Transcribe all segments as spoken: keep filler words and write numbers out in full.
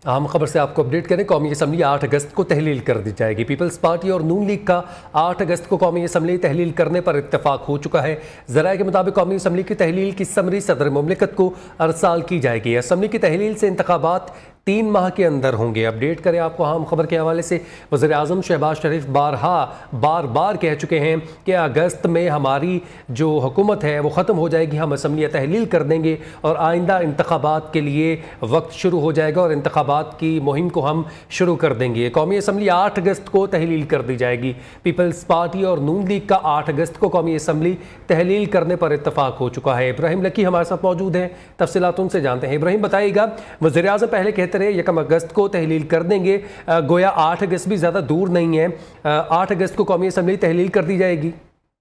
अहम खबर से आपको अपडेट करें। कौमी असम्बली आठ अगस्त को तहलील कर दी जाएगी। पीपल्स पार्टी और नून लीग का आठ अगस्त को कौमी असम्बली तहलील करने पर इत्तेफाक हो चुका है। ज़राए के मुताबिक कौमी असम्बली की तहलील की समरी सदर मुमलिकत को अरसाल की जाएगी। असम्बली की तहलील से इंतखाबात तीन माह के अंदर होंगे। अपडेट करें आपको अहम खबर के हवाले से। वज़ीर आज़म शहबाज शरीफ बारहा बार बार कह चुके हैं कि अगस्त में हमारी जो हुकूमत है वो ख़त्म हो जाएगी, हम असम्बलियाँ तहलील कर देंगे और आइंदा इंतखाबात के लिए वक्त शुरू हो जाएगा और इंतखाबात की मुहिम को हम शुरू कर देंगे। कौमी असम्बली आठ अगस्त को तहलील कर दी जाएगी। पीपल्स पार्टी और नून लीग का आठ अगस्त को कौमी असम्बली तहलील करने पर इत्तफाक हो चुका है। इब्राहिम लकी हमारे साथ मौजूद हैं, तफसीलात उनसे जानते हैं। इब्राहिम बताइएगा, वज़ीर आज़म पहले कहते रहे यकम अगस्त को तहलील कर देंगे, गोया आठ अगस्त भी ज़्यादा दूर नहीं है, आठ अगस्त को कौमी असम्बली तहलील कर दी जाएगी।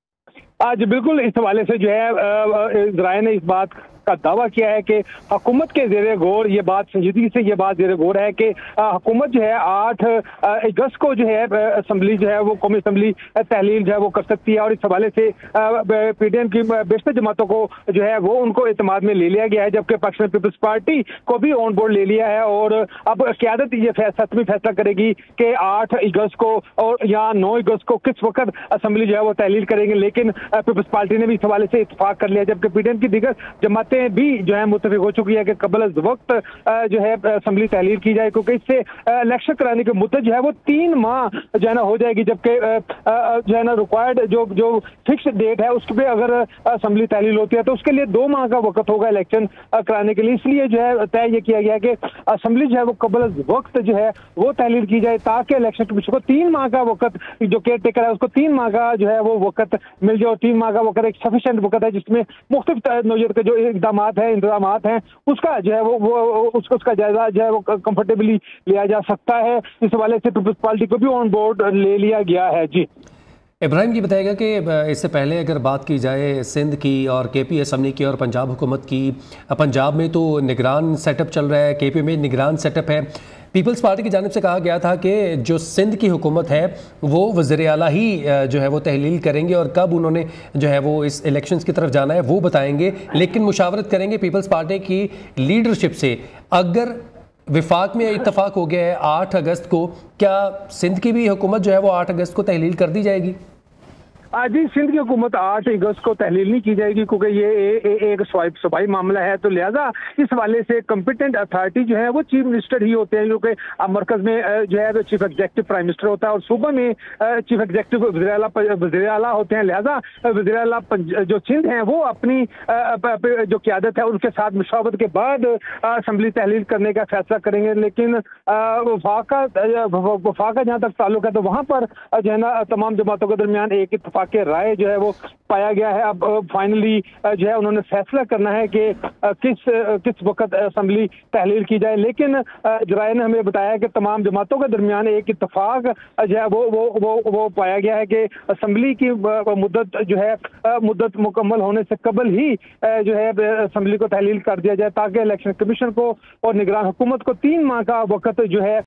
आज बिल्कुल इस हवाले से जो है इज़राइल ने इस बात का दावा किया है कि हुकूमत के ज़ेरे गौर ये बात संजीदगी से ये बात ज़ेरे गौर है कि हुकूमत जो है आठ अगस्त को जो है असम्बली जो है वो कौमी असम्बली तहलील जो है वो कर सकती है। और इस हवाले से पीडीएम की बेशतर जमातों को जो है वो उनको एतमाद में ले लिया गया है, जबकि पाकिस्तान पीपल्स पार्टी को भी ऑन बोर्ड ले लिया है। और अब क़यादत ये फैसला फैसला करेगी कि आठ अगस्त को और या नौ अगस्त को किस वक्त असम्बली जो है वो तहलील करेंगे। लेकिन पीपल्स पार्टी ने भी इस हवाले से इत्तफाक कर लिया, जबकि पीडीएम की दीगर जमात भी जो है मुत्तफिक हो चुकी है कि कबल अज वक्त जो है असम्बली तहलील की जाए, क्योंकि इससे इलेक्शन कराने की मुद्दत जो है वो तीन माह जो है ना हो जाएगी, जबकि जो है ना रिक्वायर्ड जो जो फिक्स डेट है उस पर अगर असम्बली तहलील होती है तो उसके लिए दो माह का वक्त होगा इलेक्शन कराने के लिए। इसलिए जो है तय ये किया गया कि असम्बली जो है वो कबल अज वक्त जो है वो तहलील की जाए, ताकि इलेक्शन कमीशन को तीन माह का वक्त, जो केयर टेकर है उसको तीन माह का जो है वो वक्त मिल जाए। और तीन माह का वक्त एक सफिशिएंट वक्त है जिसमें मुख्तलिफ नौजत के जो इकदामात हैं इंतजामात हैं उसका जो है वो वो उसको उसका जायजा जो है वो कंफर्टेबली लिया जा सकता है। इस हवाले से पीपल्स पार्टी को भी ऑन बोर्ड ले लिया गया है। जी इब्राहिम ये बताएगा कि इससे पहले अगर बात की जाए सिंध की और के पी असम्बली की और पंजाब हुकूमत की, पंजाब में तो निगरान सेटअप चल रहा है, के पी में निगरान सेटअप है। पीपल्स पार्टी की जानिब से कहा गया था कि जो सिंध की हुकूमत है वो वज़ीर आला ही जो है वो तहलील करेंगे और कब उन्होंने जो है वो इस इलेक्शंस की तरफ जाना है वो बताएंगे, लेकिन मुशावरत करेंगे पीपल्स पार्टी की लीडरशिप से। अगर विफाक में इत्तफाक हो गया है आठ अगस्त को, क्या सिंध की भी हुकूमत जो है वो आठ अगस्त को तहलील कर दी जाएगी? आज ही सिंध की हुकूमत आठ अगस्त को तहलील नहीं की जाएगी, क्योंकि ये ए, ए, एक सूबाई मामला है। तो लिहाजा इस हवाले से कम्पिटेंट अथॉरिटी जो है वो चीफ मिनिस्टर ही होते हैं, क्योंकि मरकज में जो है चीफ एग्जीक्यूटिव प्राइम मिनिस्टर होता है और सूबा में चीफ एग्जीक्यूटिव वज़ीर आला वज़ीर आला होते हैं। लिहाजा वज़ीर आला जो सिंध हैं वो अपनी जो क़यादत है उनके साथ मुशावरत के बाद असम्बली तहलील करने का फैसला करेंगे। लेकिन वफाक का वफाक का जहाँ तक ताल्लुक है तो वहाँ पर जो है ना तमाम जमातों के दरमियान एक के राय जो है वो पाया गया है। अब फाइनली जो है उन्होंने फैसला करना है कि किस किस वक्त असेंबली तहलील की जाए। लेकिन जराये ने हमें बताया कि तमाम जमातों के दरमियान एक इत्तफाक जो है वो वो वो वो पाया गया है कि असेंबली की मुद्दत जो है मुद्दत मुकम्मल होने से कबल ही जो है असेंबली को तहलील कर दिया जाए, ताकि इलेक्शन कमीशन को और निगरान हुकूमत को तीन माह का वक्त जो है